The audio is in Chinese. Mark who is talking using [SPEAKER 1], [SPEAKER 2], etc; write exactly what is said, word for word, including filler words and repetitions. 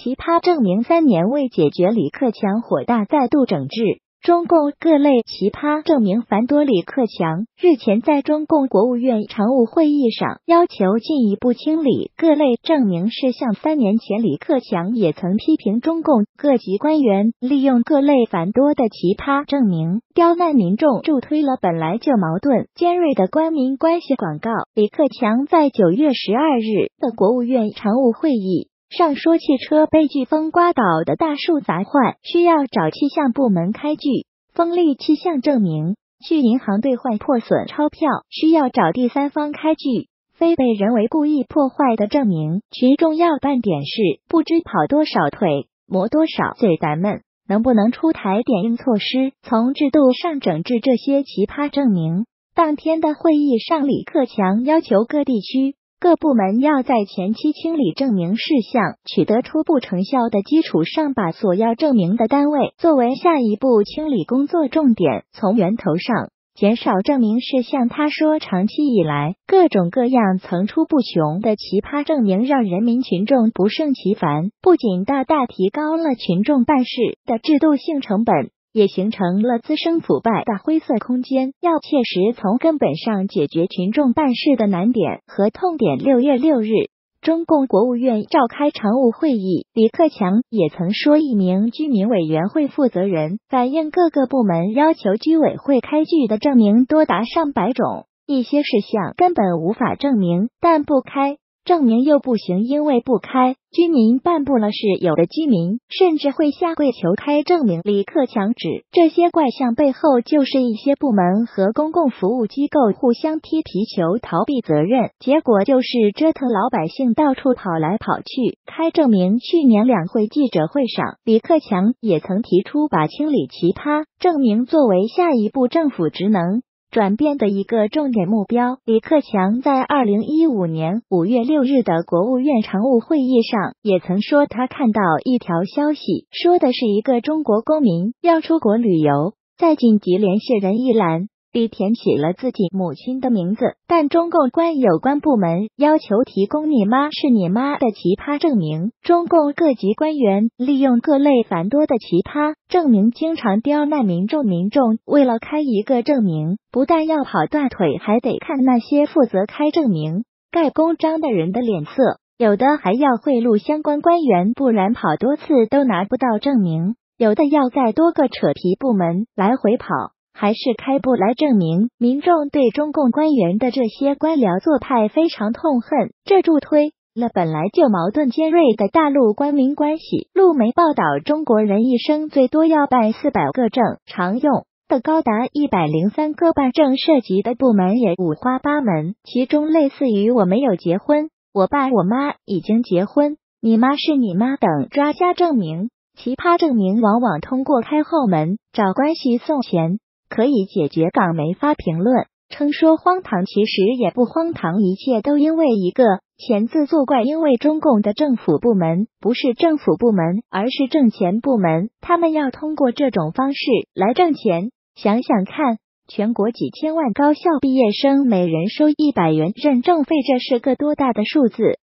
[SPEAKER 1] 奇葩证明三年未解决，李克强火大再度整治。中共各类奇葩证明繁多，李克强日前在中共国务院常务会议上要求进一步清理各类证明事项。三年前，李克强也曾批评中共各级官员利用各类繁多的奇葩证明刁难民众，助推了本来就矛盾尖锐的官民关系广告。李克强在九月十二日的国务院常务会议上说，汽车被飓风刮倒的大树砸坏，需要找气象部门开具风力气象证明；去银行兑换破损钞票，需要找第三方开具非被人为故意破坏的证明。群众要办点事，不知跑多少腿，磨多少嘴，咱们能不能出台点硬措施，从制度上整治这些奇葩证明？当天的会议上，李克强要求各地区各部门要在前期清理证明事项，取得初步成效的基础上，把所要证明的单位作为下一步清理工作重点，从源头上减少证明事项。他说，长期以来，各种各样层出不穷的奇葩证明让人民群众不胜其烦，不仅大大提高了群众办事的制度性成本，也形成了滋生腐败的灰色空间，要切实从根本上解决群众办事的难点和痛点。六月六日，中共国务院召开常务会议，李克强也曾说，一名居民委员会负责人反映，各个部门要求居委会开具的证明多达上百种，一些事项根本无法证明，但不开证明又不行，因为不开，居民办不了事，有的居民甚至会下跪求开证明。李克强指，这些怪象背后就是一些部门和公共服务机构互相踢皮球，逃避责任，结果就是折腾老百姓到处跑来跑去开证明。去年两会记者会上，李克强也曾提出把清理奇葩证明作为下一步政府职能转变的一个重点目标。李克强在二零一五年五月六日的国务院常务会议上也曾说，他看到一条消息，说的是一个中国公民要出国旅游，在紧急联系人一栏里填起了自己母亲的名字，但中共关有关部门要求提供你妈是你妈的奇葩证明。中共各级官员利用各类繁多的奇葩证明，经常刁难民众。民众为了开一个证明，不但要跑断腿，还得看那些负责开证明盖公章的人的脸色，有的还要贿赂相关官员，不然跑多次都拿不到证明，有的要在多个扯皮部门来回跑，还是开不来证明。民众对中共官员的这些官僚做派非常痛恨，这助推了本来就矛盾尖锐的大陆官民关系。路媒报道，中国人一生最多要办四百个证，常用的高达一百零三个办证，涉及的部门也五花八门，其中类似于我没有结婚，我爸我妈已经结婚，你妈是你妈等抓瞎证明。奇葩证明往往通过开后门找关系送钱可以解决。港媒发评论称说荒唐，其实也不荒唐，一切都因为一个钱字作怪，因为中共的政府部门不是政府部门，而是挣钱部门，他们要通过这种方式来挣钱。想想看，全国几千万高校毕业生每人收一百元认证费，这是个多大的数字？